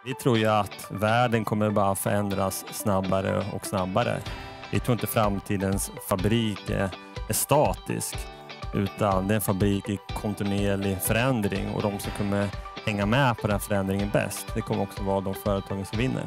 Vi tror ju att världen kommer bara förändras snabbare och snabbare. Vi tror inte framtidens fabrik är statisk, utan det är en fabrik i kontinuerlig förändring, och de som kommer hänga med på den förändringen bäst, det kommer också vara de företagen som vinner.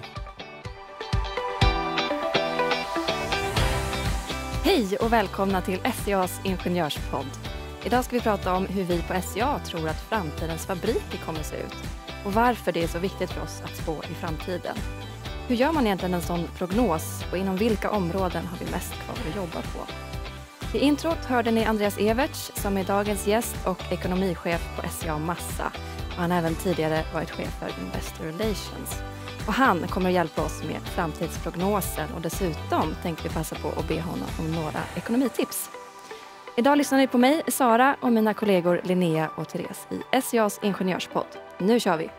Hej och välkomna till SCA:s Ingenjörspodd. Idag ska vi prata om hur vi på SCA tror att framtidens fabriker kommer att se ut och varför det är så viktigt för oss att spå i framtiden. Hur gör man egentligen en sån prognos och inom vilka områden har vi mest kvar att jobba på? I introt hörde ni Andreas Everts som är dagens gäst och ekonomichef på SCA Massa. Och han har även tidigare varit chef för Investor Relations. Och han kommer att hjälpa oss med framtidsprognosen och dessutom tänkte vi passa på att be honom om några ekonomitips. Idag lyssnar ni på mig, Sara, och mina kollegor Linnea och Therese i SCA:s Ingenjörspodd. Nu kör vi!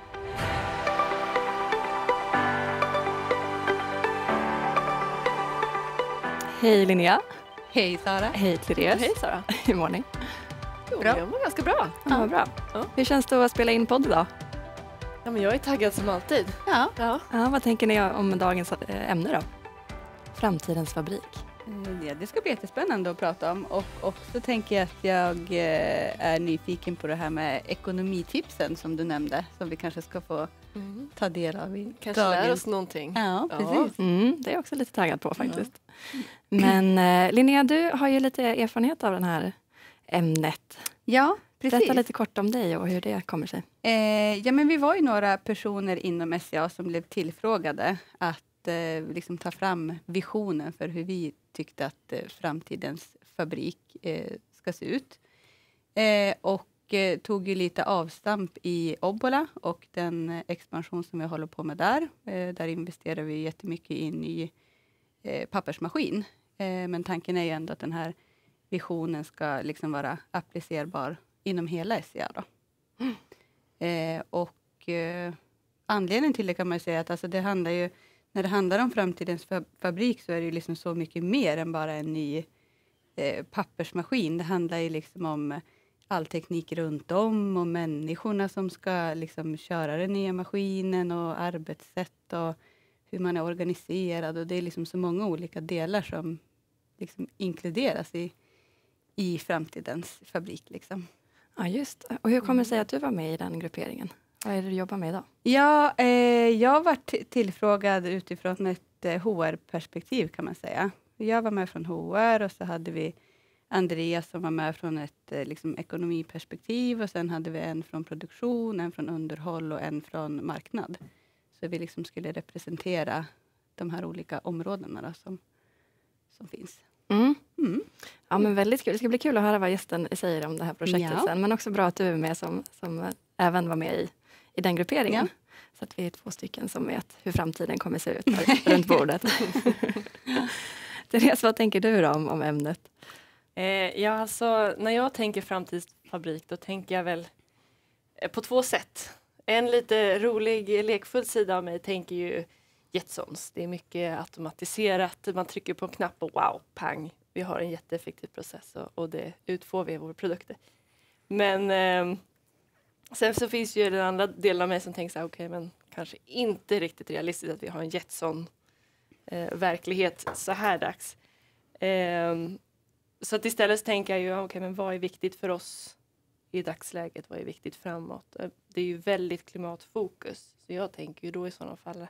Hej Linnea! Hej Sara! Hej Therese! Hej Sara! Hur mår ni? Bra. Jag mår ganska bra. Ja, vad bra. Ja. Hur känns det att spela in podd idag? Ja, men jag är taggad som alltid. Ja. Ja, vad tänker ni om dagens ämne då? Framtidens fabrik. Ja, det ska bli jättespännande att prata om, och också tänker jag att jag är nyfiken på det här med ekonomitipsen som du nämnde, som vi kanske ska få ta del av i Kanske lär oss någonting. Ja, precis. Det är jag också lite taggad på faktiskt. Ja. Men Linnea, du har ju lite erfarenhet av det här ämnet. Ja, precis. Berätta lite kort om dig och hur det kommer sig. Ja, men vi var ju några personer inom SCA som blev tillfrågade att liksom ta fram visionen för hur vi tyckte att framtidens fabrik ska se ut. Och tog ju lite avstamp i Obbola och den expansion som vi håller på med där. Där investerar vi jättemycket i en ny pappersmaskin. Men tanken är ju ändå att den här visionen ska liksom vara applicerbar inom hela SCA då. Och anledningen till det kan man säga att alltså det handlar ju, när det handlar om framtidens fabrik så är det ju liksom så mycket mer än bara en ny pappersmaskin. Det handlar ju liksom om all teknik runt om och människorna som ska liksom köra den nya maskinen och arbetssätt och hur man är organiserad. Och det är liksom så många olika delar som liksom inkluderas i framtidens fabrik liksom. Ja, just. Och hur kommer det sig att du var med i den grupperingen? Vad är det du jobbar med idag? Ja, jag var tillfrågad utifrån ett HR-perspektiv kan man säga. Jag var med från HR och så hade vi Andreas som var med från ett liksom, ekonomiperspektiv. Och sen hade vi en från produktion, en från underhåll och en från marknad. Så vi liksom skulle representera de här olika områdena då, som finns. Ja, men väldigt kul. Det ska bli kul att höra vad gästen säger om det här projektet sen. Men också bra att du är med som även var med i den grupperingen. Ja. Så att vi är 2 stycken som vet hur framtiden kommer se ut runt bordet. Therese, vad tänker du då om ämnet? Ja, alltså när jag tänker framtidsfabrik då tänker jag väl på 2 sätt. En lite rolig, lekfull sida av mig tänker ju Jetsons. Det är mycket automatiserat. Man trycker på en knapp och wow, pang. Vi har en jätteeffektiv process och det utfår vi i våra produkter. Men sen så finns ju den andra delen av mig som tänker så här, okej, men kanske inte riktigt realistiskt att vi har en Jetson verklighet så här dags. Så att istället så tänker jag ju, okej, men vad är viktigt för oss i dagsläget? Vad är viktigt framåt? Det är ju väldigt klimatfokus. Så jag tänker ju då i sådana fall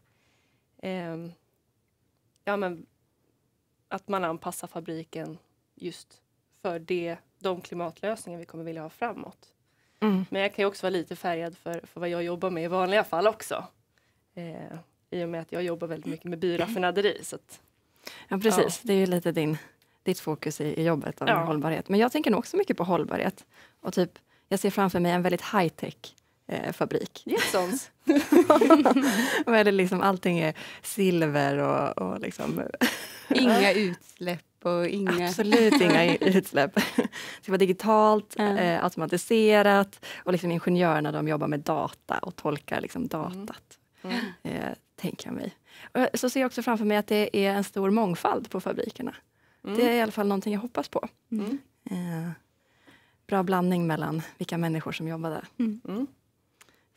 ja, men att man anpassar fabriken just för de klimatlösningar vi kommer vilja ha framåt. Men jag kan ju också vara lite färgad för vad jag jobbar med i vanliga fall också. I och med att jag jobbar väldigt mycket med byraffinaderi. Så att, ja, precis. Ja. Det är ju lite ditt fokus i jobbet av hållbarhet. Men jag tänker nog också mycket på hållbarhet. Och typ, jag ser framför mig en väldigt high-tech fabrik. Jetsons. Liksom, allting är silver och liksom... Inga utsläpp och inga... Absolut inga utsläpp. Det ska vara digitalt, automatiserat och liksom ingenjörerna de jobbar med data och tolkar liksom datat. Tänker jag mig. Och så ser jag också framför mig att det är en stor mångfald på fabrikerna. Det är i alla fall någonting jag hoppas på. Bra blandning mellan vilka människor som jobbar där.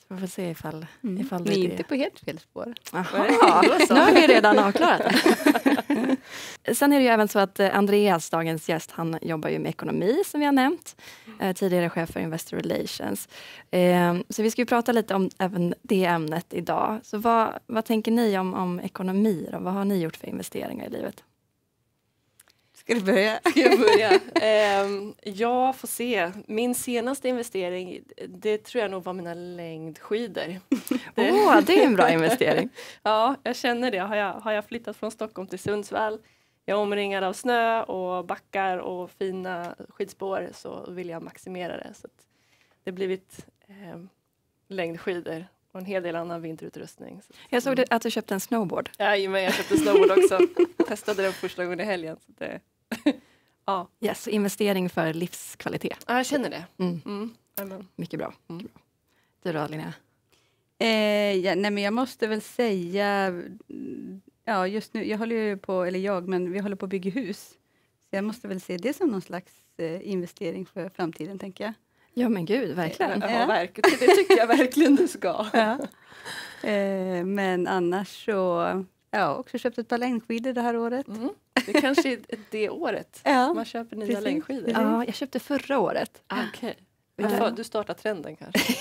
Vi får se ifall det Ni är är inte det. på helt fel spår. Jaha, nu har vi redan avklarat det. Sen är det ju även så att Andreas, dagens gäst, han jobbar ju med ekonomi som vi har nämnt. Tidigare chef för Investor Relations. Så vi ska ju prata lite om även det ämnet idag. Så vad tänker ni om ekonomi då? Vad har ni gjort för investeringar i livet? Ska du börja? Ska jag börja? Jag får se. Min senaste investering, det tror jag nog var mina längdskidor. Det är en bra investering. Ja, jag känner det. Har jag flyttat från Stockholm till Sundsvall, jag är omringad av snö och backar och fina skidspår, så vill jag maximera det. Så att det har blivit längdskidor och en hel del annan vinterutrustning. Så. Jag såg att du köpte en snowboard. Men jag köpte snowboard också. Testade den första gången i helgen. Så det, ja. Yes, investering för livskvalitet. Ja, jag känner det. Amen. Mycket bra. Du då, Linnea? Men jag måste väl säga, just nu, vi håller på att bygga hus. Så jag måste väl se det som någon slags investering för framtiden, tänker jag. Ja, men gud, verkligen. Ja, verkligen. Det tycker jag verkligen du ska. Ja. Men annars så, också köpt ett par längdskidor det här året. Det kanske är det året man köper nya precis. längdskidor. Ja, jag köpte förra året. Okej. Du startar trenden kanske.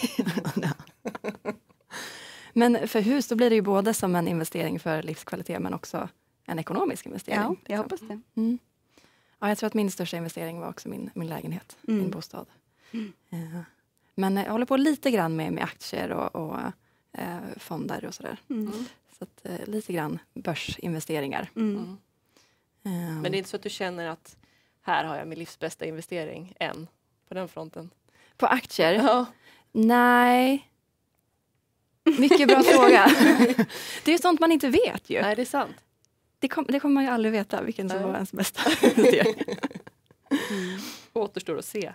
Men för hus, då blir det ju både som en investering för livskvalitet men också en ekonomisk investering. Ja, jag hoppas det. Ja, jag tror att min största investering var också min lägenhet, min bostad. Men jag håller på lite grann med aktier och fonder och sådär. Så att, lite grann börsinvesteringar. Men det är inte så att du känner att här har jag min livs bästa investering än på den fronten? På aktier? Ja. Nej. Mycket bra fråga. Det är ju sånt man inte vet ju. Nej, det är sant. Det kommer man ju aldrig veta vilken som var ens bästa investering. Återstår att se.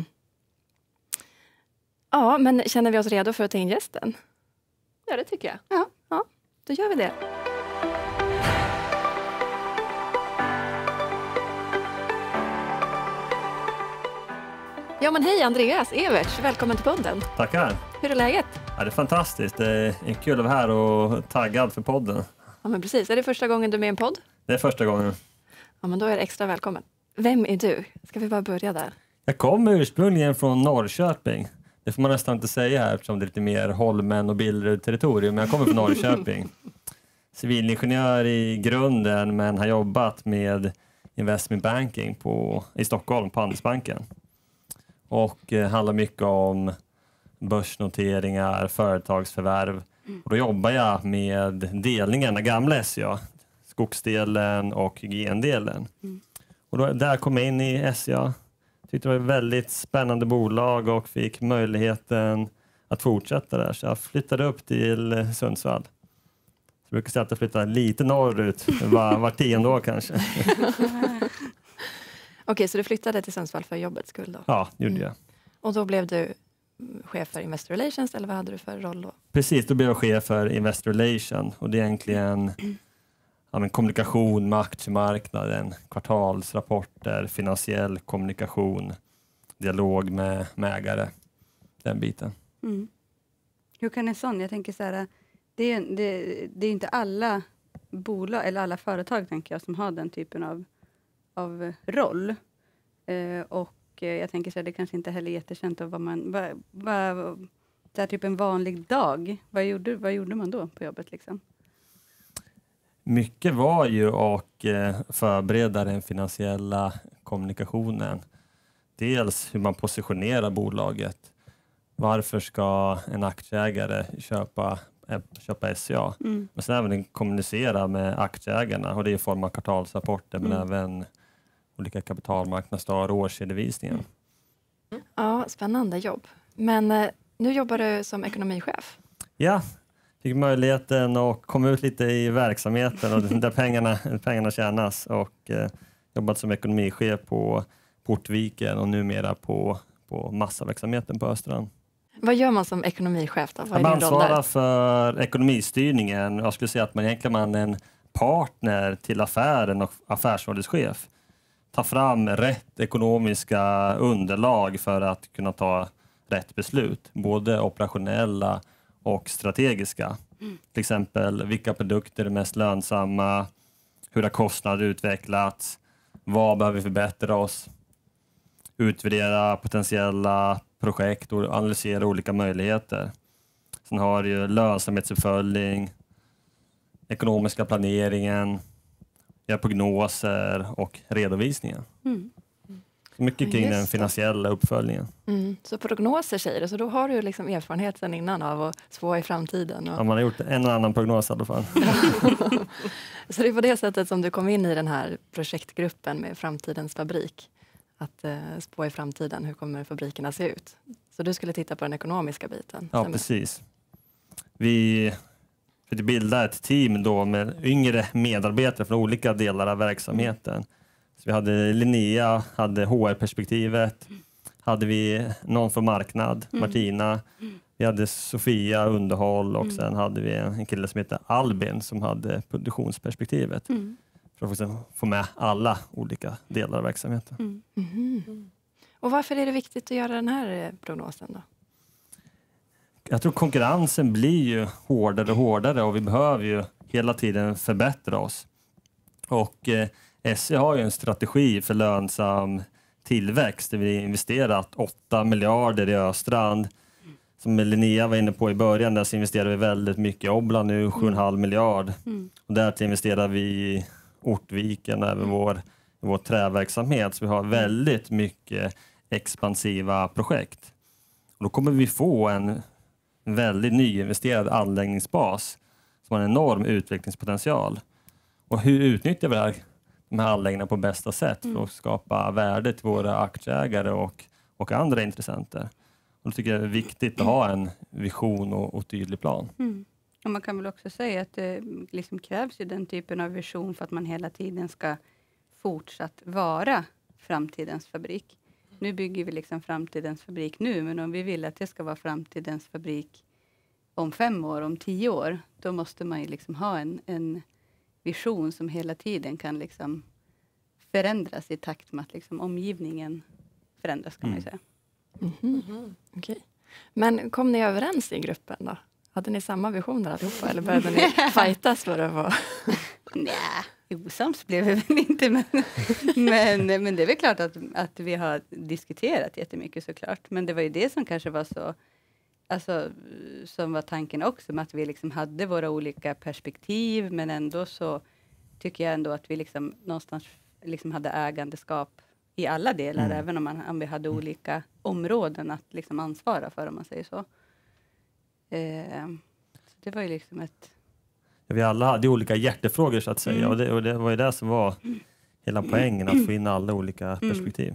Ja, men känner vi oss redo för att ta in gästen? Ja, det tycker jag. Ja, då gör vi det. Ja, men hej Andreas Everts, välkommen till podden. Tackar. Hur är läget? Ja, det är fantastiskt. Det är kul att vara här och taggad för podden. Ja, men precis. Är det första gången du är med i en podd? Det är första gången. Ja, men då är det extra välkommen. Vem är du? Ska vi bara börja där? Jag kommer ursprungligen från Norrköping. Det får man nästan inte säga här eftersom det är lite mer Holmen och Billerud-territorium. Men jag kommer från Norrköping. Civilingenjör i grunden, men har jobbat med investment banking i Stockholm på Handelsbanken. Och handlar mycket om börsnoteringar, företagsförvärv. Och då jobbar jag med delningen, den gamla SCA. Skogsdelen och hygiendelen. Och där kom jag in i SCA. Tyckte det var ett väldigt spännande bolag och fick möjligheten att fortsätta där. Så jag flyttade upp till Sundsvall. Så jag brukar säga att jag flyttar lite norrut var 10:e år kanske. Okej, så du flyttade till Sundsvall för jobbets skull då? Ja, det gjorde jag. Och då blev du chef för Investor Relations, eller vad hade du för roll då? Precis, då blev jag chef för Investor Relations. Och det är egentligen kommunikation med aktiemarknaden, kvartalsrapporter, finansiell kommunikation, dialog med ägare, den biten. Hur kan en sån, jag tänker så här, det är inte alla bolag eller alla företag, tänker jag, som har den typen av roll. Och jag tänker så här, det kanske inte heller är jättekänt av så här, typ en vanlig dag. Vad gjorde man då på jobbet liksom? Mycket var ju att förbereda den finansiella kommunikationen. Dels hur man positionerar bolaget. Varför ska en aktieägare köpa SCA? Men sen även kommunicera med aktieägarna. Och det är i form av kvartalsrapporter men även olika kapitalmarknadsdagar och årsredovisningen. Ja, spännande jobb. Men nu jobbar du som ekonomichef. Ja, fick möjligheten att komma ut lite i verksamheten och där pengarna tjänas. Och jobbat som ekonomichef på Portviken och numera på massaverksamheten på Östrand. Vad gör man som ekonomichef då? Vad är Man din roll där? ansvarar för ekonomistyrningen. Jag skulle säga att man egentligen är en partner till affären och affärsrådschef. Ta fram rätt ekonomiska underlag för att kunna ta rätt beslut. Både operationella och strategiska. Till exempel vilka produkter är mest lönsamma, hur har kostnader utvecklats, vad behöver vi förbättra oss, utvärdera potentiella projekt och analysera olika möjligheter. Sen har du lönsamhetsuppföljning, ekonomiska planeringen, göra prognoser och redovisningar. Mycket kring den finansiella uppföljningen. Så prognoser säger det, så då har du liksom erfarenhet sedan innan av att spå i framtiden. Och... Ja, man har gjort en och annan prognos i alla fall. Så det är på det sättet som du kom in i den här projektgruppen med Framtidens fabrik. Att spå i framtiden, hur kommer fabrikerna se ut? Så du skulle titta på den ekonomiska biten. Ja, precis. Vi bildade ett team då med yngre medarbetare från olika delar av verksamheten. Så vi hade Linnea, hade HR-perspektivet, hade vi någon från marknad, Martina, vi hade Sofia, underhåll, och sen hade vi en kille som heter Albin som hade produktionsperspektivet. För att få med alla olika delar av verksamheten. Och varför är det viktigt att göra den här prognosen då? Jag tror konkurrensen blir ju hårdare och hårdare och vi behöver ju hela tiden förbättra oss. Och SE har ju en strategi för lönsam tillväxt där vi investerat 8 miljarder i Östrand. Som Linnea var inne på i början, där så investerar vi väldigt mycket i Obla nu, 7,5 miljard. Och därtill investerar vi i Ortviken och även vår träverksamhet. Så vi har väldigt mycket expansiva projekt. Och då kommer vi få en väldigt nyinvesterad anläggningsbas som har en enorm utvecklingspotential. Och hur utnyttjar vi de här anläggningarna på bästa sätt för att skapa värde till våra aktieägare och andra intressenter? Och då tycker jag det är viktigt att ha en vision och tydlig plan. Och man kan väl också säga att det liksom krävs ju den typen av vision för att man hela tiden ska fortsatt vara framtidens fabrik. Nu bygger vi liksom framtidens fabrik nu, men om vi vill att det ska vara framtidens fabrik om 5 år, om 10 år, då måste man ju liksom ha en vision som hela tiden kan liksom förändras i takt med att liksom omgivningen förändras, kan man ju säga. Okej. Men kom ni överens i gruppen då? Hade ni samma visioner allihopa eller började ni fightas för det var? Nej, osams blev vi väl inte, men det är väl klart att vi har diskuterat jättemycket såklart. Men det var ju det som kanske var så, alltså som var tanken också, med att vi liksom hade våra olika perspektiv, men ändå så tycker jag ändå att vi liksom någonstans liksom hade ägandeskap i alla delar, även om vi hade olika områden att liksom ansvara för, om man säger så. Så det var ju liksom ett... Vi alla hade olika hjärtefrågor så att säga, och det var ju det som var hela poängen, att få in alla olika perspektiv.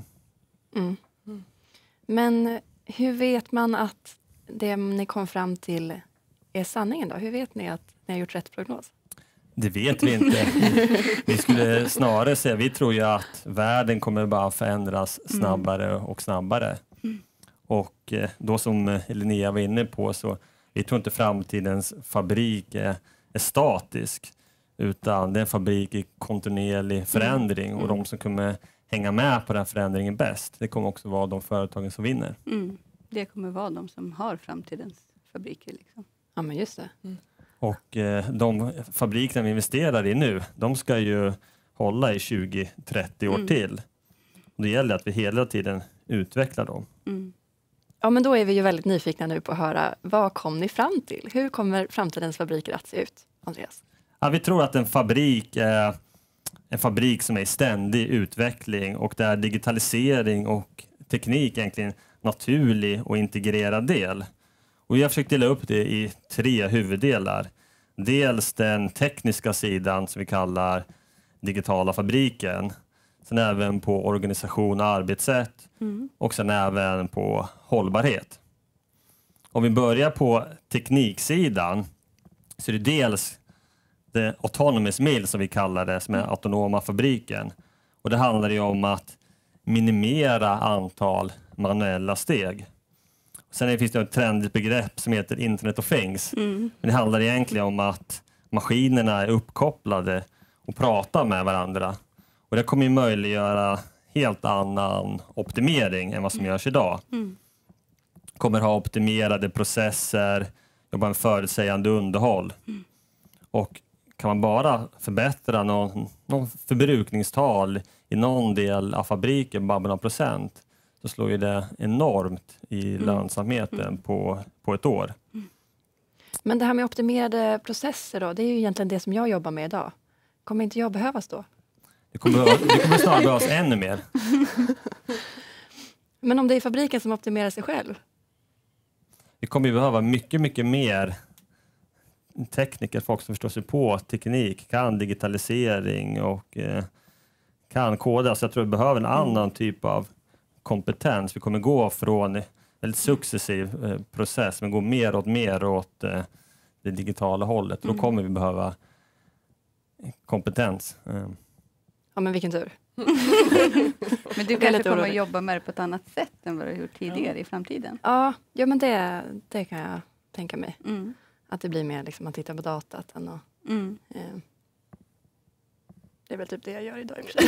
Men hur vet man att det ni kom fram till är sanningen då? Hur vet ni att ni har gjort rätt prognos? Det vet vi inte. Vi skulle snarare säga, vi tror ju att världen kommer bara förändras snabbare och snabbare. Och då som Linnea var inne på, så vi tror inte framtidens fabrik är statisk, utan det är en fabrik i kontinuerlig förändring, och de som kommer hänga med på den förändringen bäst, det kommer också vara de företagen som vinner. Det kommer vara de som har framtidens fabriker liksom. Ja, men just det. Och de fabrikerna vi investerar i nu, de ska ju hålla i 20-30 år till. Och det gäller att vi hela tiden utvecklar dem. Ja, men då är vi ju väldigt nyfikna nu på att höra, vad kom ni fram till? Hur kommer framtidens fabriker att se ut, Andreas? Ja, vi tror att en fabrik är en fabrik som är i ständig utveckling, och där digitalisering och teknik egentligen naturlig och integrerad del. Och vi har försökt dela upp det i 3 huvuddelar. Dels den tekniska sidan som vi kallar digitala fabriken. Sen även på organisation och arbetssätt. Och sen även på hållbarhet. Om vi börjar på tekniksidan, så är det dels det autonomous mill som vi kallar det, som är autonoma fabriken. Och det handlar ju om att minimera antal manuella steg. Sen finns det ett trendigt begrepp som heter Internet of Things. Men det handlar egentligen om att maskinerna är uppkopplade och pratar med varandra. Och det kommer ju möjliggöra helt annan optimering än vad som görs idag. Kommer ha optimerade processer, jobba med förutsägande underhåll. Och kan man bara förbättra någon förbrukningstal i någon del av fabriken, bara med några procent, så slår ju det enormt i lönsamheten på ett år. Men det här med optimerade processer då, det är ju egentligen det som jag jobbar med idag. Kommer inte jag behövas då? Det kommer snarare behövas ännu mer. Men om det är fabriken som optimerar sig själv? Vi kommer ju behöva mycket, mycket mer tekniker, folk som förstår sig på teknik, kan digitalisering och kan koda. Så jag tror vi behöver en annan typ av kompetens. Vi kommer gå från en väldigt successiv process, men gå mer åt det digitala hållet. Då kommer vi behöva kompetens. Ja, men vilken tur. Men du kanske kommer att jobba med det på ett annat sätt än vad du har gjort tidigare i framtiden? Ja, men det kan jag tänka mig. Att det blir mer liksom att titta på datat än att... det är väl typ det jag gör idag i och för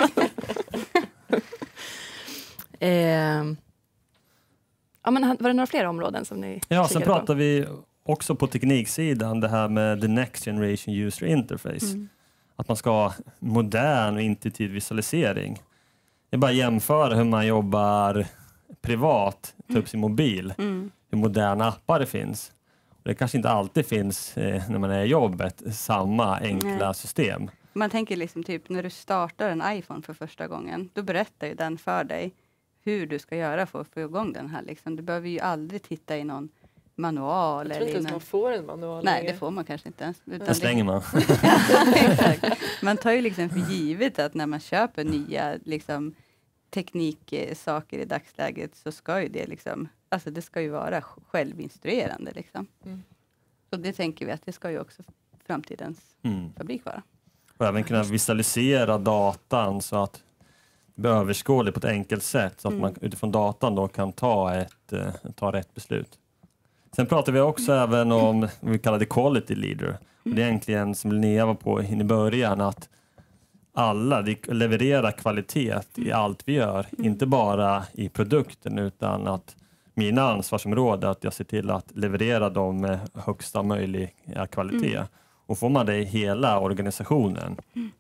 sig. Ja, men var det några fler områden som ni sen pratar vi också på tekniksidan det här med the next generation user interface. Att man ska ha modern och intuitiv visualisering. Det är bara att jämföra hur man jobbar privat, ta upp sin mobil, hur moderna appar det finns. Och det kanske inte alltid finns när man är i jobbet, samma enkla system. Man tänker liksom typ när du startar en iPhone för första gången, då berättar ju den för dig hur du ska göra för att få igång den här. Liksom. Du behöver ju aldrig titta i någon manual. Jag tror inte ens man får en manual. Nej, det får man kanske inte ens. Den slänger man. Exakt. Man tar ju liksom för givet att när man köper nya liksom, tekniksaker i dagsläget så ska ju det liksom, alltså det ska ju vara självinstruerande liksom. Så det tänker vi att det ska ju också framtidens fabrik vara. Och även kunna visualisera datan så att det blir överskådligt på ett enkelt sätt så att man utifrån datan då kan ta rätt beslut. Sen pratar vi också även om vad vi kallar det quality leader. Och det är egentligen som Linnea var på i början att alla levererar kvalitet i allt vi gör. Inte bara i produkten utan att mina ansvarsområden att jag ser till att leverera dem med högsta möjliga kvalitet. Och får man det i hela organisationen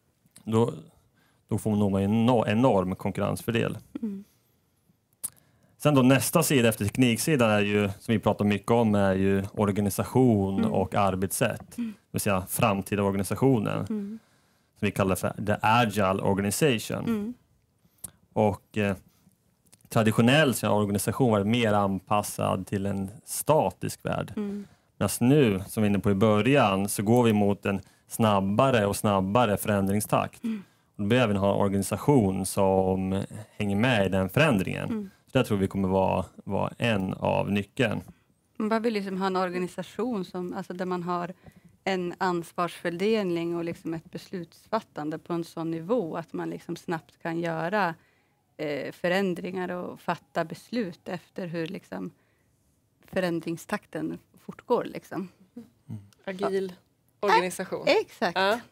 då får man en enorm konkurrensfördel. Sen då nästa sida efter tekniksidan är ju, som vi pratar mycket om, är ju organisation och arbetssätt. Det vill säga framtida organisationen. Som vi kallar för the agile organization. Och traditionellt så har organisation varit mer anpassad till en statisk värld. Men nu, som vi var inne på i början, så går vi mot en snabbare och snabbare förändringstakt. Och då behöver vi ha en organisation som hänger med i den förändringen. Så jag tror vi kommer vara en av nyckeln. Man behöver liksom ha en organisation som, alltså där man har en ansvarsfördelning och liksom ett beslutsfattande på en sån nivå att man liksom snabbt kan göra förändringar och fatta beslut efter hur liksom förändringstakten fortgår. Liksom. Agil organisation. Exakt. Ja.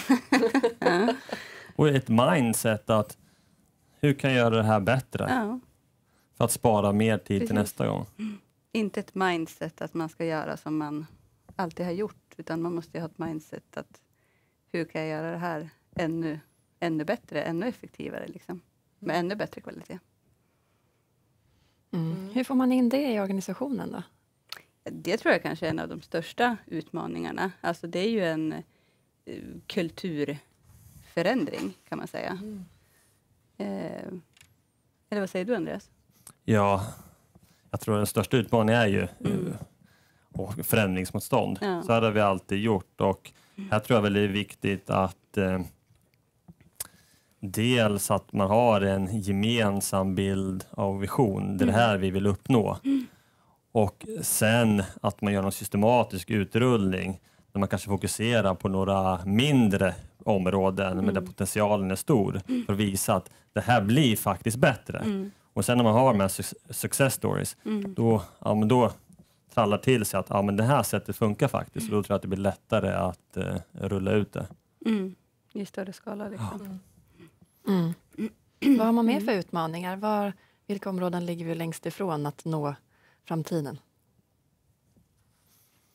Och ett mindset att hur kan jag göra det här bättre? Ja. För att spara mer tid till nästa gång. Inte ett mindset att man ska göra som man alltid har gjort. Utan man måste ha ett mindset att hur kan jag göra det här ännu bättre, ännu effektivare. Liksom, med ännu bättre kvalitet. Hur får man in det i organisationen då? Det tror jag kanske är en av de största utmaningarna. Alltså det är ju en kulturförändring kan man säga. Eller vad säger du, Andreas? Ja, jag tror den största utmaningen är ju förändringsmotstånd. Ja. Så hade vi alltid gjort och här tror jag väl det är viktigt att dels att man har en gemensam bild av vision. Det är det här vi vill uppnå. Och sen att man gör någon systematisk utrullning där man kanske fokuserar på några mindre områden men där potentialen är stor för att visa att det här blir faktiskt bättre. Och sen när man har de här success stories då trallar till sig att men det här sättet funkar faktiskt. Och då tror jag att det blir lättare att rulla ut det. I större skala liksom. Vad har man med för utmaningar? Vilka områden ligger vi längst ifrån att nå framtiden?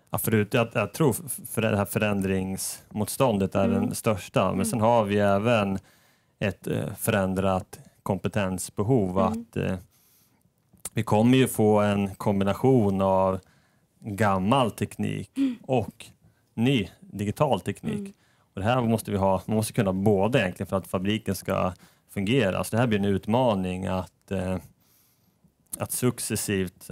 Ja, förut, jag tror för det här förändringsmotståndet är den största. Men sen har vi även ett förändrat kompetensbehov. Att vi kommer ju få en kombination av gammal teknik och ny digital teknik. Och det här måste vi ha. Man måste kunna både egentligen för att fabriken ska fungera. Så det här blir en utmaning att successivt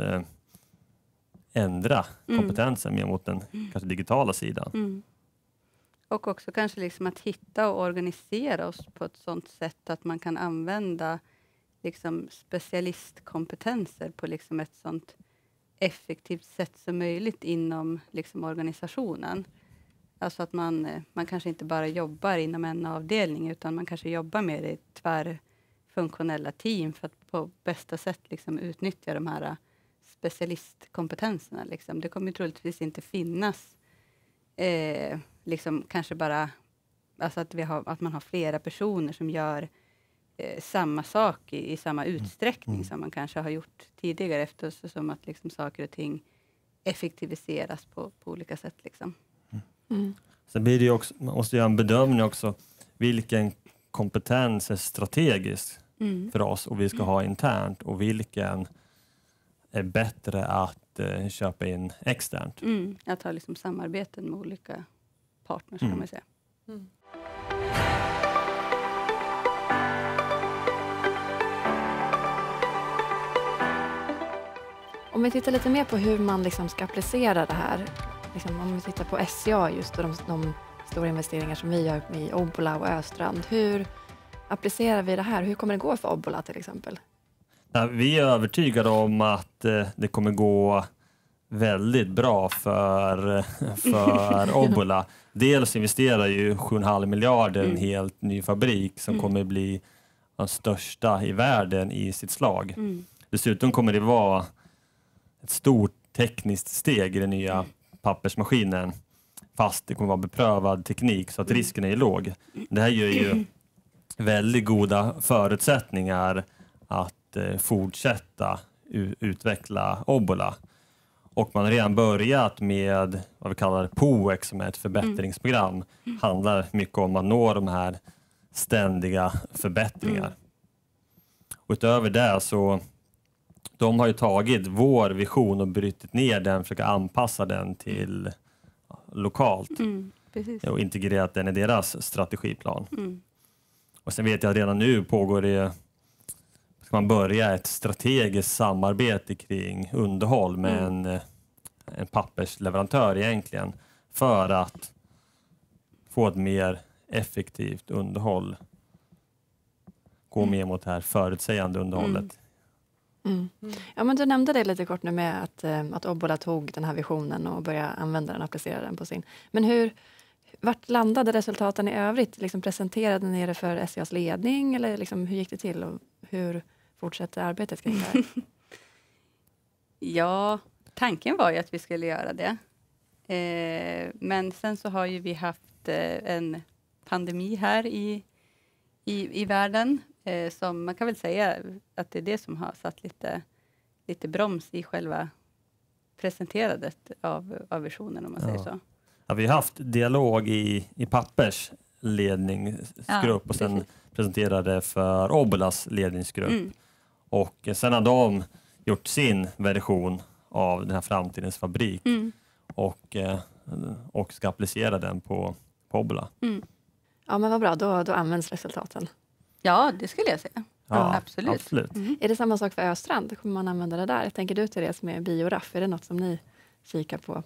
ändra kompetensen mer mot den kanske digitala sidan. Och också kanske liksom att hitta och organisera oss på ett sådant sätt att man kan använda liksom specialistkompetenser på liksom ett sådant effektivt sätt som möjligt inom liksom organisationen. Alltså att man kanske inte bara jobbar inom en avdelning, utan man kanske jobbar med det i tvärfunktionella team för att på bästa sätt liksom utnyttja de här specialistkompetenserna. Liksom. Det kommer ju troligtvis inte finnas liksom kanske bara alltså att man har flera personer som gör samma sak i samma utsträckning som man kanske har gjort tidigare, eftersom att liksom saker och ting effektiviseras på olika sätt. Liksom. Sen blir det ju också, man måste göra en bedömning också, vilken kompetens är strategisk för oss och vi ska ha internt, och vilken är bättre att köpa in externt. Att ha liksom samarbeten med olika partners kan man säga. Om vi tittar lite mer på hur man liksom ska applicera det här. Liksom om vi tittar på SCA just och de stora investeringar som vi gör i Obbola och Östrand. Hur applicerar vi det här? Hur kommer det gå för Obbola till exempel? Ja, vi är övertygade om att det kommer gå väldigt bra för Obbola. Dels investerar ju 7,5 miljarder i en helt ny fabrik som kommer bli den största i världen i sitt slag. Dessutom kommer det vara ett stort tekniskt steg i den nya pappersmaskinen, fast det kommer vara beprövad teknik så att risken är låg. Det här gör ju väldigt goda förutsättningar att fortsätta utveckla Obbola. Och man har redan börjat med vad vi kallar POEX, som är ett förbättringsprogram. Handlar mycket om att nå de här ständiga förbättringar. Och utöver det så de har ju tagit vår vision och brytit ner den, försöker anpassa den till lokalt. Och integrerat den i deras strategiplan. Och sen vet jag att redan nu pågår det, ska man börja ett strategiskt samarbete kring underhåll med en pappersleverantör egentligen, för att få ett mer effektivt underhåll. Gå mer mot det här förutsägande underhållet. Ja, men du nämnde det lite kort nu med att Obbola tog den här visionen och började använda den och applicera den på sin. Men vart landade resultaten i övrigt? Liksom presenterade ni det för SCAs ledning, eller liksom, hur gick det till och hur fortsätter arbetet kring det här? Ja, tanken var ju att vi skulle göra det. Men sen så har ju vi haft en pandemi här i världen. Som man kan väl säga att det är det som har satt lite broms i själva presenterandet av visionen, om man säger så. Ja, vi har haft dialog i Pappers ledningsgrupp och sen presenterade för Obbolas ledningsgrupp. Och sen har de gjort sin version av den här framtidens fabrik och ska applicera den på Obbola. Ja, men vad bra, då används resultaten. Ja, det skulle jag säga. Ja, absolut. Är det samma sak för Östrand? Kommer man använda det där? Tänker du, Therese, med bioraff? Är det något som ni kikar på?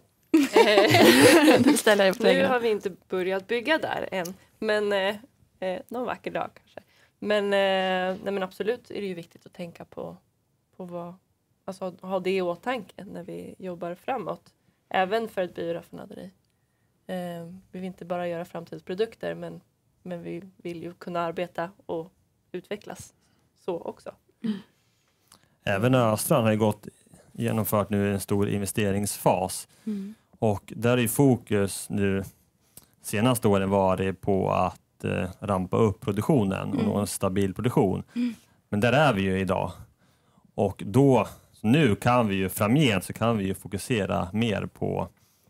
Nu har vi inte börjat bygga där än. Men någon vacker dag kanske. Men absolut är det ju viktigt att tänka på vad, alltså ha det i åtanke när vi jobbar framåt. Även för ett bioraffinaderi. Vi vill inte bara göra framtidsprodukter, men vi vill ju kunna arbeta och utvecklas så också. Även Östrand har genomfört nu en stor investeringsfas. Och där är fokus nu senaste åren varit på att rampa upp produktionen och nå en stabil produktion. Men där är vi ju idag. Och nu kan vi ju framgent så kan vi ju fokusera mer på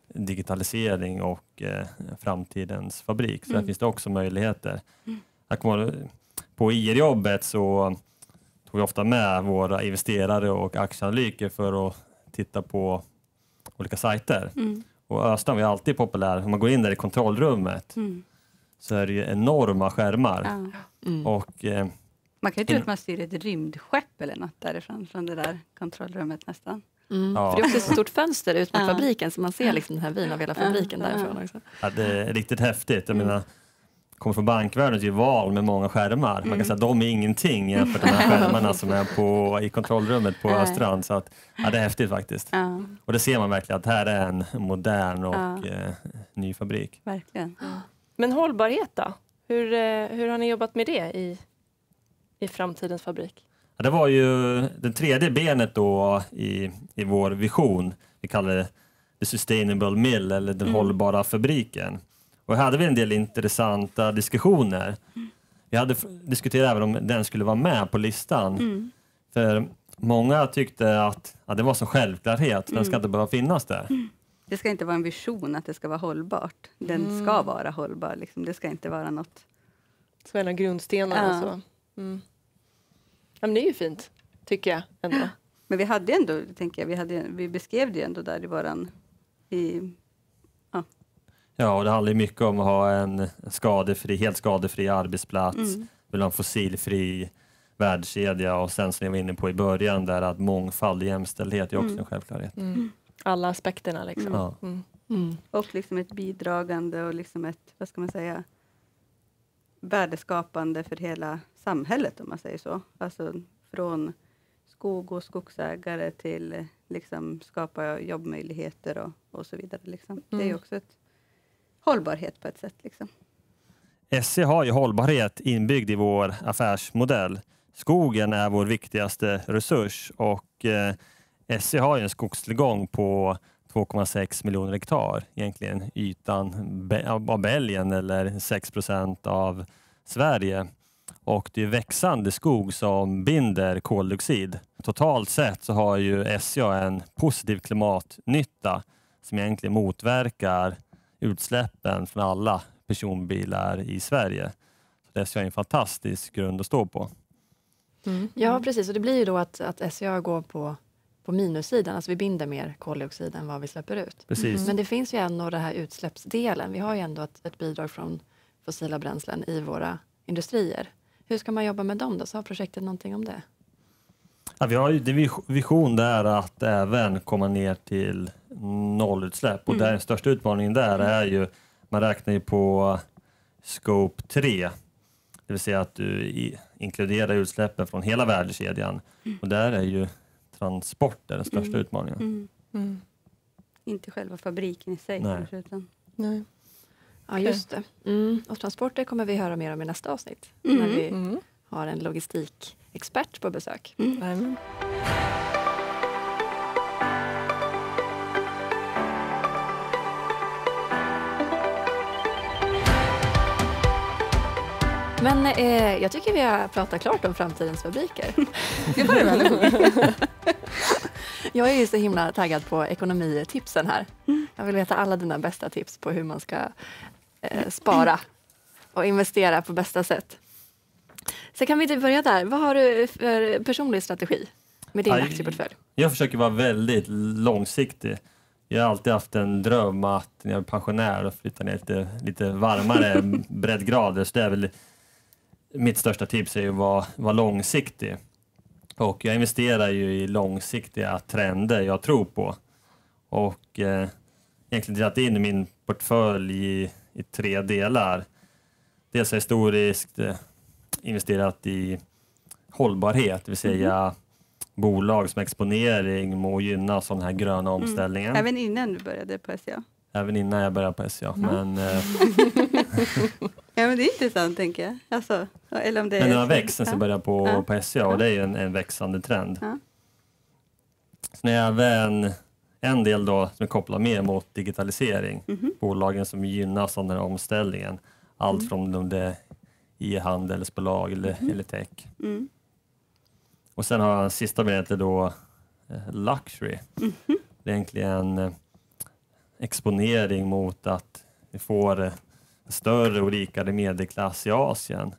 digitalisering och framtidens fabrik. Så där finns det också möjligheter. På IR-jobbet så tog vi ofta med våra investerare och aktieanalytiker för att titta på olika sajter. Och Östrand är alltid populär. Om man går in där i kontrollrummet så är det ju enorma skärmar. Och, man kan ju tro att man styr ett rymdskepp eller något därifrån, från det där kontrollrummet nästan. För det är också ett stort fönster ut mot fabriken så man ser liksom den här vyn av hela fabriken därifrån också. Ja, det är riktigt häftigt. Jag menar, kommer från bankvärlden till val med många skärmar. Man kan säga att de är ingenting jämfört med de här skärmarna som är i kontrollrummet på Östrand. Så att, det är häftigt faktiskt. Och det ser man verkligen att här är en modern och ny fabrik. Verkligen. Men hållbarhet då? Hur har ni jobbat med det i framtidens fabrik? Ja, det var ju det tredje benet då i vår vision. Vi kallar det The Sustainable Mill eller den hållbara fabriken. Och här hade vi en del intressanta diskussioner. Vi hade diskuterat även om den skulle vara med på listan. För många tyckte att det var så självklarhet. Den ska inte behöva finnas där. Det ska inte vara en vision att det ska vara hållbart. Den ska vara hållbar. Liksom. Det ska inte vara något... Så en av grundstenarna. Ja. Så. Ja, men det är ju fint, tycker jag ändå. Men vi hade ändå, tänker jag, vi beskrev det ändå där i våran... Ja, och det handlar mycket om att ha en helt skadefri arbetsplats. Vill ha en fossilfri värdekedja och sen som jag var inne på i början där att mångfald och jämställdhet är också en självklarhet. Alla aspekterna liksom. Ja. Och liksom ett bidragande och liksom ett, vad ska man säga, värdeskapande för hela samhället om man säger så. Alltså från skog och skogsägare till liksom skapa jobbmöjligheter och så vidare. Liksom. Det är ju också ett hållbarhet på ett sätt. Liksom. SE har ju hållbarhet inbyggd i vår affärsmodell. Skogen är vår viktigaste resurs och SE har ju en skogstillgång på 2,6 miljoner hektar. Egentligen ytan av Belgien eller 6% av Sverige. Och det är växande skog som binder koldioxid. Totalt sett så har ju SCA en positiv klimatnytta som egentligen motverkar utsläppen från alla personbilar i Sverige. Så det är en fantastisk grund att stå på. Ja, precis. Och det blir ju då att SCA går på minussidan. Alltså vi binder mer koldioxid än vad vi släpper ut. Precis. Men det finns ju ändå det här utsläppsdelen. Vi har ju ändå ett bidrag från fossila bränslen i våra industrier. Hur ska man jobba med dem då? Så har projektet någonting om det? Ja, vi har ju vision där att även komma ner till nollutsläpp. Och den största utmaningen där är ju, man räknar ju på scope 3. Det vill säga att du inkluderar utsläppen från hela värdekedjan. Och där är ju transporter den största utmaningen. Inte själva fabriken i sig. Nej. Kanske, utan... Nej. Ja, just det. Och transporter kommer vi höra mer om i nästa avsnitt. När vi har en logistikexpert på besök. Men jag tycker vi har pratat klart om framtidens fabriker. Det var det väl? Jag är ju så himla taggad på ekonomitipsen här. Jag vill veta alla dina bästa tips på hur man ska spara och investera på bästa sätt. Så kan vi inte börja där. Vad har du för personlig strategi med din aktieportfälj? Jag försöker vara väldigt långsiktig. Jag har alltid haft en dröm att när jag är pensionär och flyttar ner lite varmare breddgrader. Så det är väl mitt största tips är ju att vara långsiktig. Och jag investerar ju i långsiktiga trender jag tror på. Och egentligen delat in i min portfölj i 3 delar. Dels har jag historiskt investerat i hållbarhet, det vill säga bolag som exponering må gynna sån här gröna omställningen. Även innan du började på SCA? Även innan jag började på SCA. Men, ja, men det är intressant tänker jag. Alltså, eller om det men är... den har växt sen jag började på SCA och det är ju en växande trend. Ja. Sen är även en del då som är kopplad mer mot digitalisering. Bolagen som gynnas av den här omställningen. Allt från om det är e-handelsbolag eller tech. Och sen har jag en sista benet då luxury. Det är egentligen exponering mot att vi får en större och rikare medelklass i Asien.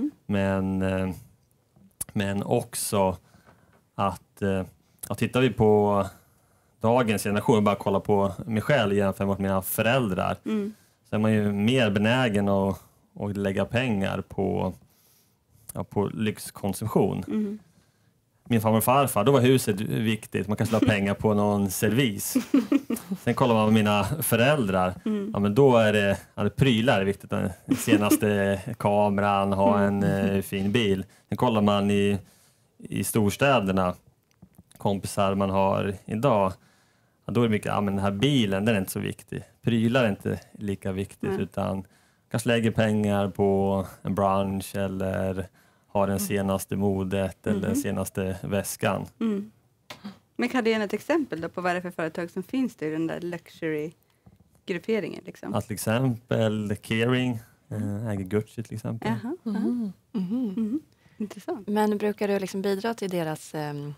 Men också att tittar vi på dagens generation, bara kolla på mig själv jämfört med mina föräldrar, så är man ju mer benägen att lägga pengar på lyxkonsumtion. Min farmor och farfar, då var huset viktigt. Man kanske la pengar på någon servis. Sen kollar man på mina föräldrar. Ja, men då är det prylar är viktigt. Den senaste kameran, ha en fin bil. Sen kollar man i storstäderna, kompisar man har idag. Ja, då är det mycket, men den här bilen, den är inte så viktig. Prylar är inte lika viktigt, utan kanske lägger pengar på en brunch eller har den senaste modet eller den senaste väskan. Men kan du ge ett exempel då på vad det är för företag som finns det i den där luxury-grupperingen? Liksom? Att till exempel Kering äger Gucci till exempel. Intressant. Men brukar du liksom bidra till deras...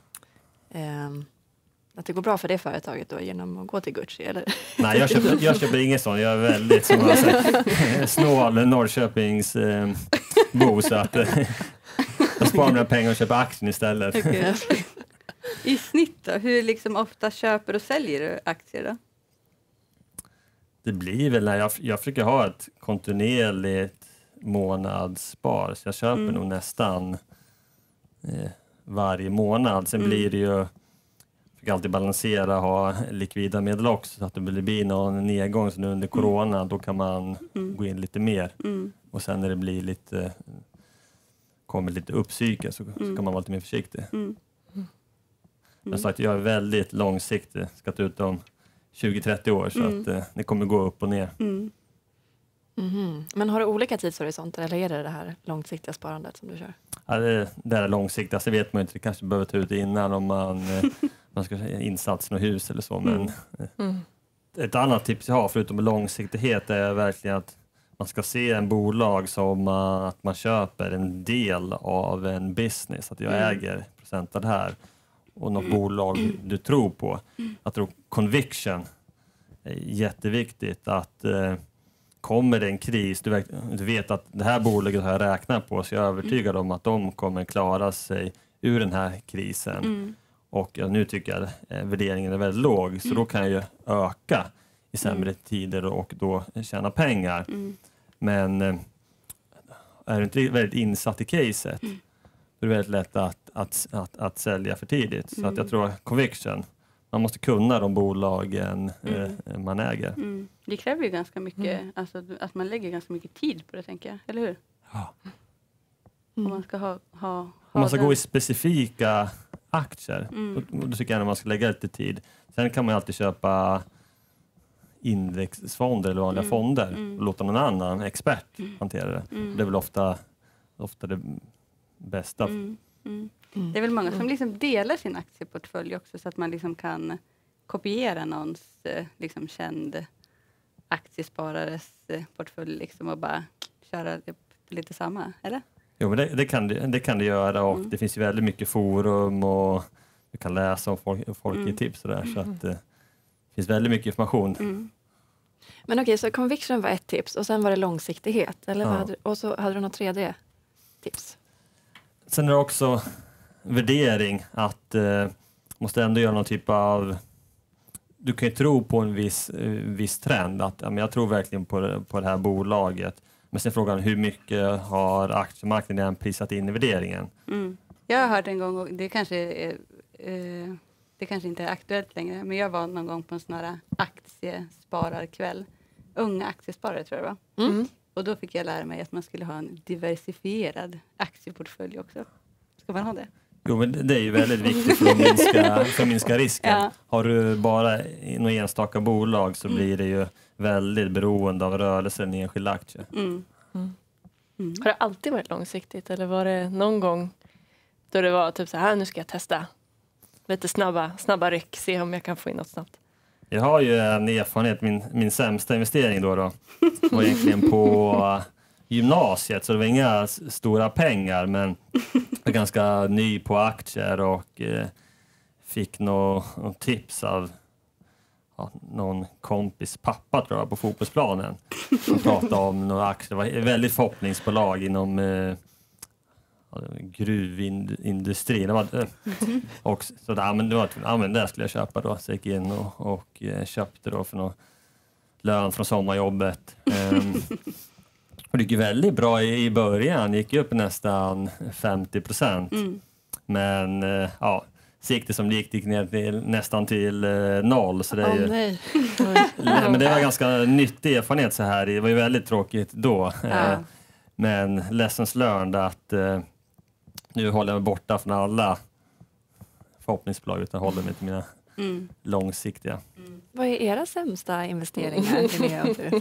att det går bra för det företaget då genom att gå till Gucci? Eller? Nej, jag köper ingen sån. Jag är väldigt snål Norrköpings bo, så att jag sparar mina pengar och köper aktien istället. Okay. I snitt då? Hur liksom ofta köper och säljer du aktier då? Det blir väl när jag försöker ha ett kontinuerligt månadsspar. Så jag köper nog nästan varje månad. Sen blir det ju, jag försöker alltid balansera, ha likvida medel också. Så att det blir någon nedgång så nu under corona, då kan man gå in lite mer. Och sen när det blir kommer lite uppsyke så ska man vara lite mer försiktig. Men sagt, jag är väldigt långsiktig. Ska ta ut om 20-30 år så att det kommer gå upp och ner. Men har du olika tidshorisonter eller är det här långsiktiga sparandet som du kör? Ja, det är långsiktigt. Det vet man inte. Det kanske behöver ta ut innan om man ska insatsa något hus eller så. Men ett annat tips jag har förutom långsiktighet är verkligen att man ska se en bolag som att man köper en del av en business. Att jag äger procent av det här. Och något bolag du tror på. Jag tror conviction är jätteviktigt. Att kommer det en kris, du vet att det här bolaget har jag räknat på, så jag är övertygad om att de kommer klara sig ur den här krisen. Och nu tycker jag värderingen är väldigt låg, så då kan jag ju öka i sämre tider och då tjäna pengar. Men är du inte väldigt insatt i caset, då är det väldigt lätt att sälja för tidigt. Så att jag tror conviction, man måste kunna de bolagen man äger. Det kräver ju ganska mycket, alltså att man lägger ganska mycket tid på det, tänker jag. Eller hur? Ja. Om man ska ha om man ska gå i specifika aktier, då tycker jag att man ska lägga lite tid. Sen kan man alltid köpa indexfonder eller vanliga fonder och låta någon annan expert hantera det. Det är väl ofta det bästa. Det är väl många som liksom delar sin aktieportfölj också, så att man liksom kan kopiera någons liksom känd aktiesparares portfölj liksom och bara köra det lite samma, eller? Jo, men det kan du göra, och det finns ju väldigt mycket forum och du kan läsa om folk ger tips och där, så att det finns väldigt mycket information. Men okej, så conviction var ett tips och sen var det långsiktighet, eller och så hade du något tredje tips? Sen är det också värdering, att måste ändå göra någon typ av, du kan ju tro på en viss trend, att jag tror verkligen på det här bolaget, men sen frågan hur mycket har aktiemarknaden prisat in i värderingen? Jag har hört en gång, och det kanske inte är aktuellt längre, men jag var någon gång på en sån här aktiespararkväll, unga aktiesparare tror jag det var. Och då fick jag lära mig att man skulle ha en diversifierad aktieportfölj också. Ska man ha det? Jo, men det är ju väldigt viktigt för att minska risken. Ja. Har du bara några enstaka bolag så blir det ju väldigt beroende av rörelsen i enskilda aktier. Har det alltid varit långsiktigt, eller var det någon gång då det var typ så här, nu ska jag testa lite snabba ryck, se om jag kan få in något snabbt? Jag har ju en erfarenhet, min sämsta investering då var egentligen på gymnasiet, så det var inga stora pengar, men jag var ganska ny på aktier och fick något tips av någon kompis pappa tror jag på fotbollsplanen. Som pratade om några aktier. Det var ett väldigt förhoppningsbolag inom gruvindustri. Det var, och så där, men det skulle jag köpa då. Så jag gick in och köpte då för någon lön från sommarjobbet. Och det gick väldigt bra i början. Gick upp nästan 50%. Men så gick det som det gick ner till, nästan till 0. Så det är nej. men det var ganska nyttig erfarenhet så här. Det var ju väldigt tråkigt då. Men lessons learned att nu håller jag mig borta från alla förhoppningsbolag utan håller mig till mina långsiktiga. Vad är era sämsta investeringar, Linnea och du?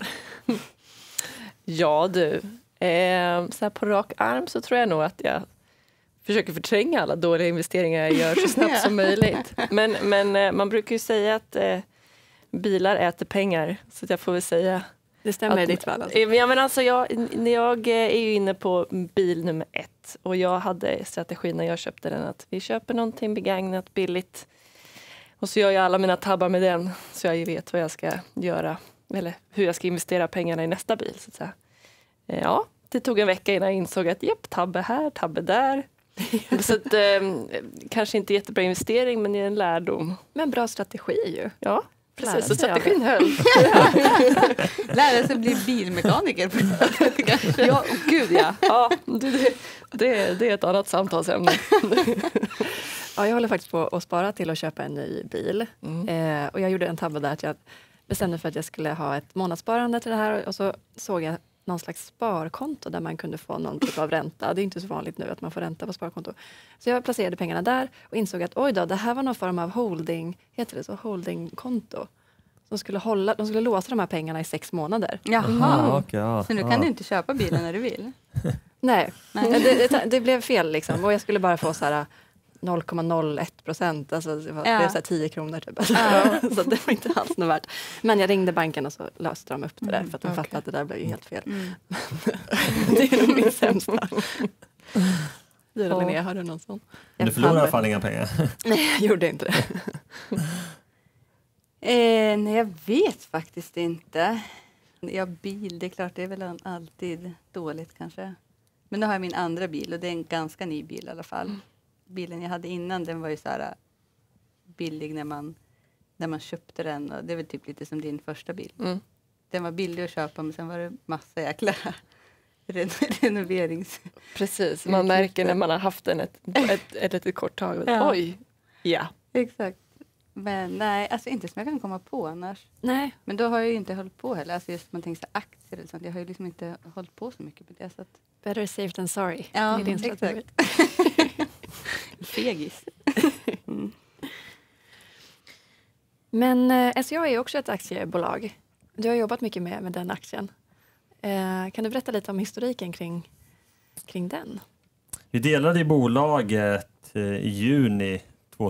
Ja du, så här på rak arm så tror jag nog att jag försöker förtränga alla dåliga investeringar jag gör så snabbt som möjligt. Men man brukar ju säga att bilar äter pengar, så att jag får väl säga. Det stämmer i ditt fall. Alltså. Ja, men alltså jag är ju inne på bil nummer 1 och jag hade strategin när jag köpte den att vi köper någonting begagnat billigt och så gör jag alla mina tabbar med den så jag vet vad jag ska göra eller hur jag ska investera pengarna i nästa bil så att säga. Ja, det tog en vecka innan jag insåg att tabbe här, tabbe där. Så att, kanske inte jättebra investering men det är en lärdom. Men bra strategi ju. Ja, precis. Så strategin höll. Lära sig bli bilmekaniker. Ja, gud ja. Det är ett annat samtalsämne. Ja, jag håller faktiskt på att spara till att köpa en ny bil. Och jag gjorde en tabbe där att jag bestämde för att jag skulle ha ett månadssparande till det här. Och så såg jag någon slags sparkonto där man kunde få någon typ av ränta. Det är inte så vanligt nu att man får ränta på sparkonto. Så jag placerade pengarna där och insåg att det här var någon form av holdingkonto. De skulle låsa de här pengarna i 6 månader. Jaha, okay, så nu kan du inte köpa bilen när du vill? Nej. Det blev fel liksom. Och jag skulle bara få så här 0,01%, alltså det blev så här 10 kronor typ. Så det var inte alls något värt. Men jag ringde banken och så löste de upp det där för att de fattade att det där blev ju helt fel. Det är nog min sämsta. Linnea, har du någon sån? Du förlorar i alla fall inga pengar. Nej, jag gjorde inte det. Nej, jag vet faktiskt inte. Ja, bil, det är klart, det är väl alltid dåligt kanske. Men nu har jag min andra bil och det är en ganska ny bil i alla fall. Bilen jag hade innan, den var ju så här billig när man köpte den. Och det är väl typ lite som din första bil. Den var billig att köpa men sen var det massa jäkla renoverings... Precis, man märker när man har haft den ett litet kort tag. Ja. Oj, ja. Exakt. Men nej, alltså inte som jag kan komma på annars. Nej. Men då har jag ju inte hållit på heller. Alltså just man tänker så aktier eller sånt. Jag har ju liksom inte hållit på så mycket på det. Så att... Better safe than sorry. Ja, din exakt. Fegis. Men SCA är också ett aktiebolag. Du har jobbat mycket med den aktien. Kan du berätta lite om historiken kring den? Vi delade i bolaget i juni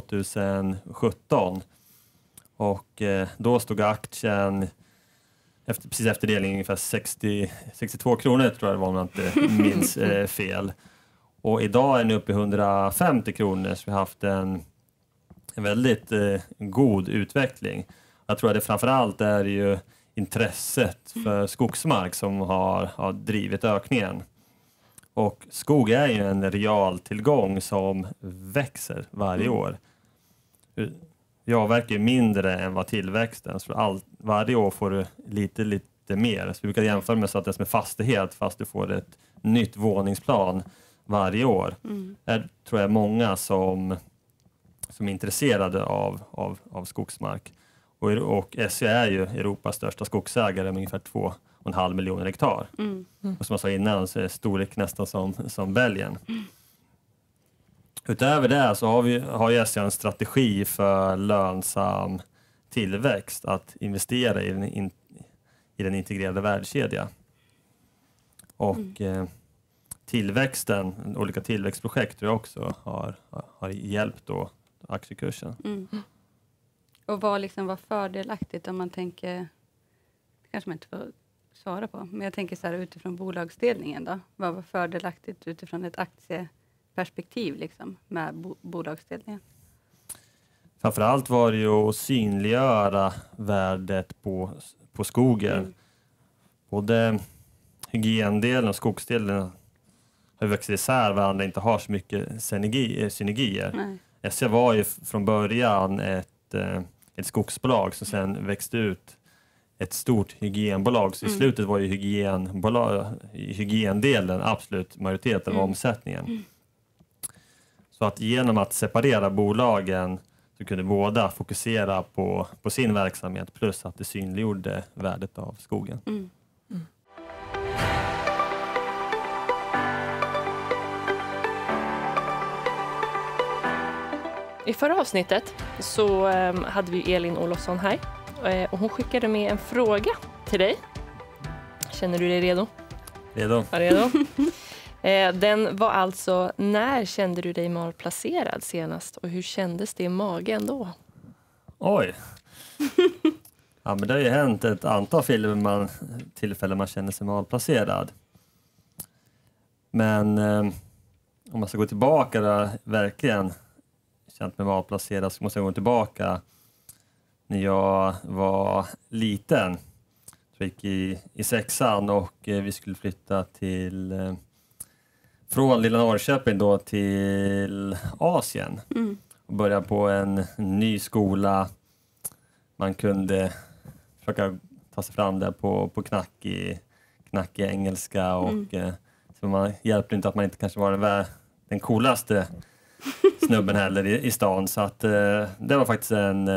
2017 och då stod aktien precis efter delningen ungefär 62 kronor tror jag det var om jag inte minns fel. Och idag är den uppe i 150 kronor så vi har haft en väldigt god utveckling. Jag tror att det framförallt är ju intresset för skogsmark som har drivit ökningen. Och skog är ju en real tillgång som växer varje år. Vi avverkar ju mindre än vad tillväxten. Så varje år får du lite mer. Så vi brukar jämföra med så att det är som en fastighet fast du får ett nytt våningsplan varje år. Där tror jag många som är intresserade av skogsmark. Och SCA är ju Europas största skogsägare med ungefär 2,5 miljoner hektar. Och som jag sa innan så är det storlek nästan som Belgien. Utöver det så har ju SCA en strategi för lönsam tillväxt att investera i den integrerade värdekedjan. Och tillväxten, olika tillväxtprojekt tror jag också har hjälpt då aktiekursen. Och vad liksom var fördelaktigt om man tänker, det kanske man inte får svara på, men jag tänker så här utifrån bolagsdelningen då. Vad var fördelaktigt utifrån ett aktieperspektiv liksom med bolagsdelningen? Framförallt var det ju att synliggöra värdet på skogen. Både hygiendelen och skogsdelen har växt isär varandra, inte har så mycket synergier. Nej. SCA var ju från början ett skogsbolag som sen växte ut ett stort hygienbolag. Så i slutet var ju hygiendelen absolut majoriteten av omsättningen. Så att genom att separera bolagen så kunde båda fokusera på sin verksamhet plus att det synliggjorde värdet av skogen. I förra avsnittet så hade vi Elin Olofsson här och hon skickade med en fråga till dig. Känner du dig redo? Redo? Ja, redo. Den var alltså, när kände du dig malplacerad senast och hur kändes det i magen då? Oj! Ja, men det har ju hänt ett antal tillfällen man känner sig malplacerad. Men om man ska gå tillbaka där, verkligen känt mig malplacerad, så måste jag gå tillbaka när jag var liten. Jag gick i 6:an och vi skulle flytta från lilla Norrköping då till Asien. Och börja på en ny skola. Man kunde försöka ta sig fram där på knackig engelska och så man hjälpte inte att man inte kanske var den coolaste snubben heller i stan. Så att det var faktiskt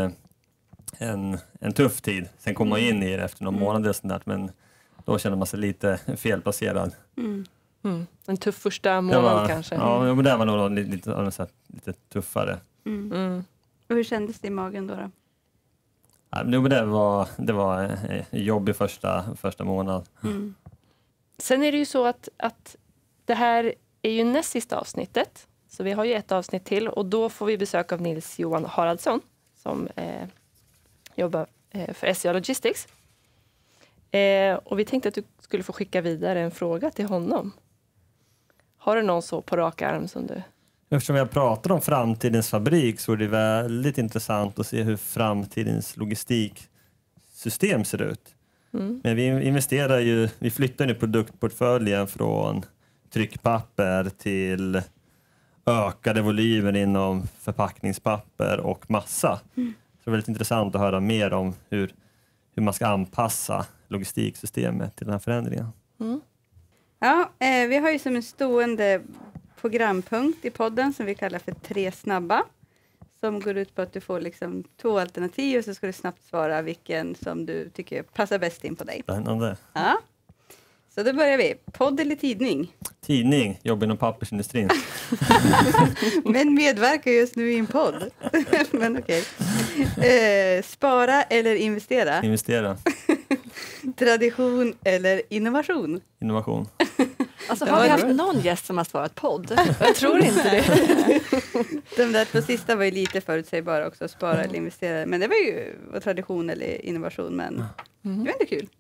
en tuff tid. Sen kom man in i det efter några månader sånt där, men då kände man sig lite felplacerad. En tuff första månad kanske. Ja, men det var nog lite tuffare. Och hur kändes det i magen då? Ja, men det var en jobbig första månad. Sen är det ju så att det här är ju näst sista avsnittet. Så vi har ju ett avsnitt till och då får vi besök av Nils-Johan Haraldsson som jobbar för SCA Logistics. Och vi tänkte att du skulle få skicka vidare en fråga till honom. Har du någon så på rak arm som du... Eftersom jag pratar om framtidens fabrik så är det väldigt intressant att se hur framtidens logistiksystem ser ut. Men vi flyttar nu produktportföljen från tryckpapper till ökade volymer inom förpackningspapper och massa. Så det är väldigt intressant att höra mer om hur man ska anpassa logistiksystemet till den här förändringen. Ja, vi har ju som en stående programpunkt i podden som vi kallar för 3 snabba. Som går ut på att du får liksom 2 alternativ och så ska du snabbt svara vilken som du tycker passar bäst in på dig. Spännande. Ja. Så då börjar vi. Podd eller tidning? Tidning, jobbar inom pappersindustrin. Men medverkar just nu i en podd. Men okej. Spara eller investera? Investera. Tradition eller innovation? Innovation. Alltså, har vi haft någon gäst som har svarat podd? Jag tror inte det. De där 2 sista var ju lite förutsägbara också, spara eller investera. Men det var ju tradition eller innovation, men det var inte kul.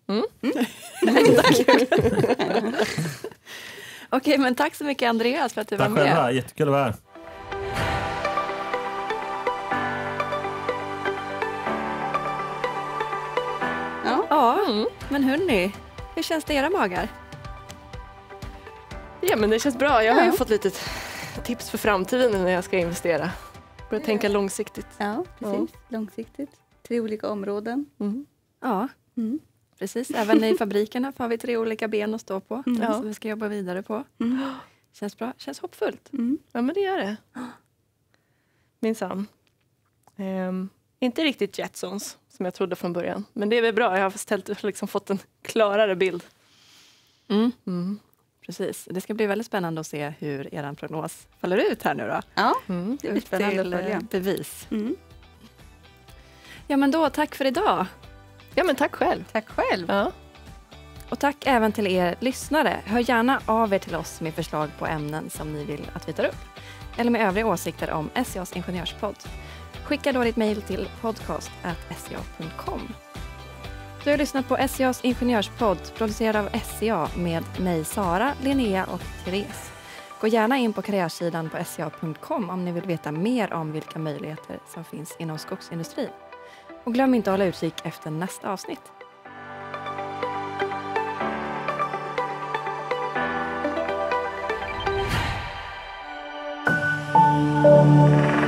Okej, men tack så mycket Andreas för att du var med. Tack själva, jättekul att vara här. Ja, men hörni, hur känns det i era magar? Ja, men det känns bra. Jag har ju fått lite tips för framtiden när jag ska investera. Börja tänka långsiktigt. Ja, precis. Långsiktigt. 3 olika områden. Ja, precis. Även i fabrikerna har vi 3 olika ben att stå på som vi ska jobba vidare på. Känns bra, känns hoppfullt. Ja, men det gör det. Minsann. Inte riktigt Jetsons som jag trodde från början. Men det är väl bra. Jag har liksom fått en klarare bild. Precis. Det ska bli väldigt spännande att se hur er prognos faller ut här nu då. Ja, det blir spännande att följa. Bevis. Ja, men då tack för idag. Ja, men tack själv. Tack själv. Ja. Och tack även till er lyssnare. Hör gärna av er till oss med förslag på ämnen som ni vill att vi tar upp. Eller med övriga åsikter om SCAs ingenjörspodd. Skicka då ditt mejl till podcast@sca.com. Du har lyssnat på SCAs ingenjörspodd producerad av SCA med mig Sara, Linnea och Therese. Gå gärna in på karriärsidan på sca.com om ni vill veta mer om vilka möjligheter som finns inom skogsindustrin. Och glöm inte att hålla utkik efter nästa avsnitt.